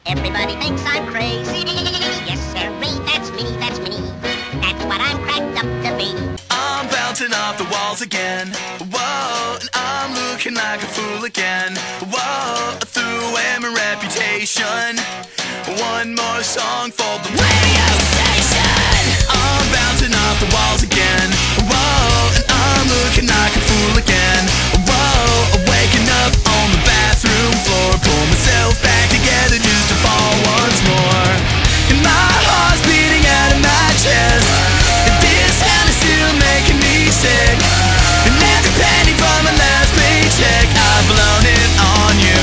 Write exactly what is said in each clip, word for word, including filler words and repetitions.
Everybody thinks I'm crazy. Yes, sirree, that's me, that's me. That's what I'm cracked up to be. I'm bouncing off the walls again. Whoa, and I'm looking like a fool again. Whoa, I threw away my reputation. One more song for the radio station. I'm bouncing off the walls again. Whoa, and I'm looking like a fool again. Whoa, waking up on the bathroom floor. Pull myself back together just to fall once more. And my heart's beating out of my chest. And this sound is still making me sick. And every penny from my last paycheck, I've blown it on you.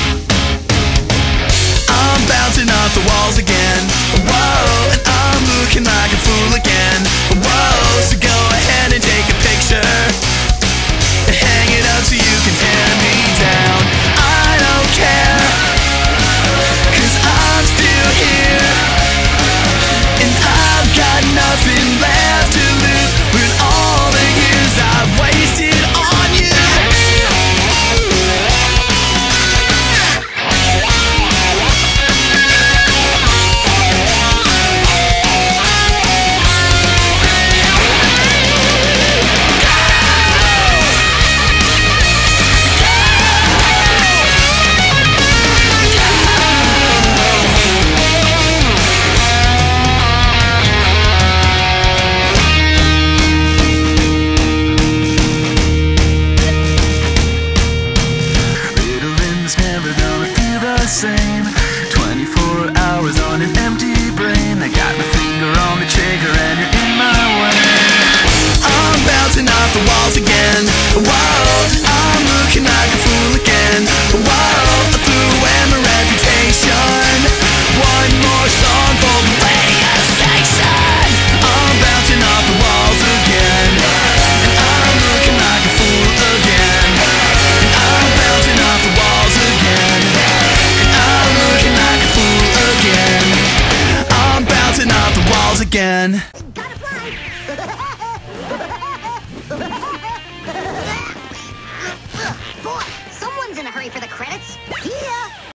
I'm bouncing off the walls again. Whoa, and I'm looking like a fool again. Whoa, so go ahead and take a picture and hang it up so you can tear me down. I don't care, 'cause I'm still here. And I've got nothing left to lose with all the years I've wasted on you. Same twenty-four hours on an empty brain. I got my finger on the trigger and you're in my way. I'm bouncing off the walls again. Whoa, I'm looking like a fool again. Whoa.